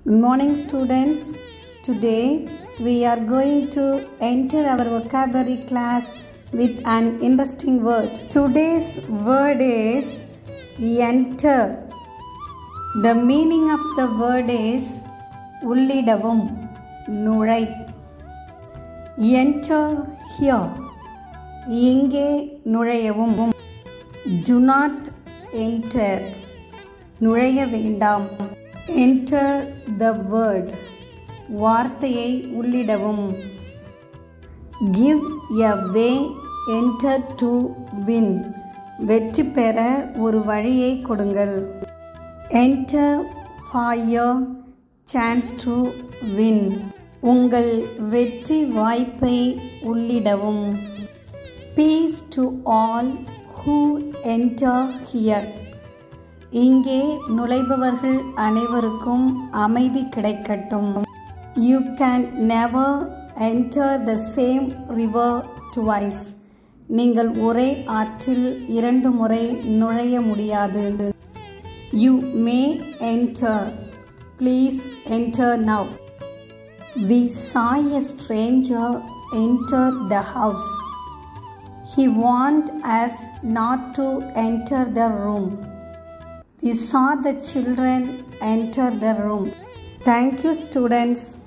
Good morning, students. Today we are going to enter our vocabulary class with an interesting word. Today's word is enter. The meaning of the word is உள்ளிடவும், நுழை. Enter here. இங்கே நுழையவும். Do not enter. நுழைய வேண்டாம். Enter the word. வார்த்தையை உள்ளிடவும். Give a way. Enter to win. வெற்றி பெற ஒரு வழியை கொடுங்கள். Enter for your chance to win. உங்கள் வெற்றி வாய்ப்பை உள்ளிடவும். Peace to all who enter here. இங்கே நுழைபவர்கள் அனைவருக்கும் அமைதி கிடைக்கட்டும். You can never enter the same river twice. நீங்கள் ஒரே ஆற்றில் 2 முறை நுழைய முடியாது. You may enter. Please enter now. We saw a stranger enter the house. He warned us not to enter the room. We saw the children enter the room. Thank you, students.